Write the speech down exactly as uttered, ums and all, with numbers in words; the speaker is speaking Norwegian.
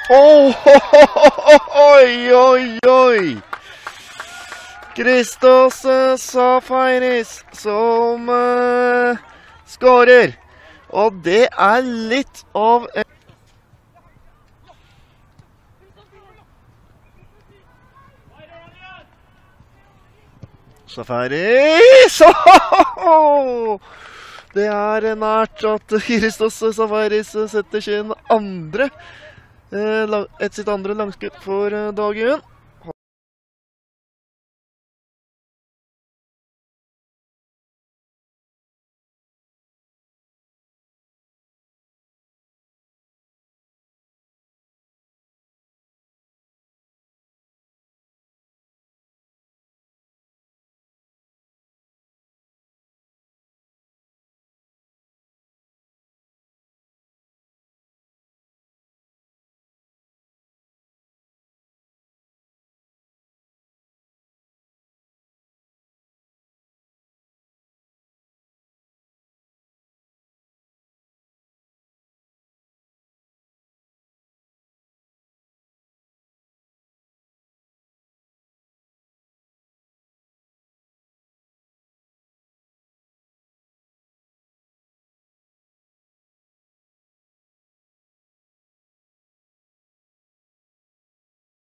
Oh, oi, oi, oi! Christos Zafeiris som uh, skårer. Og det er litt av en Zafeiris! Det er nært at Christos Zafeiris setter sin andre, et sitt andre langskudd for dagen.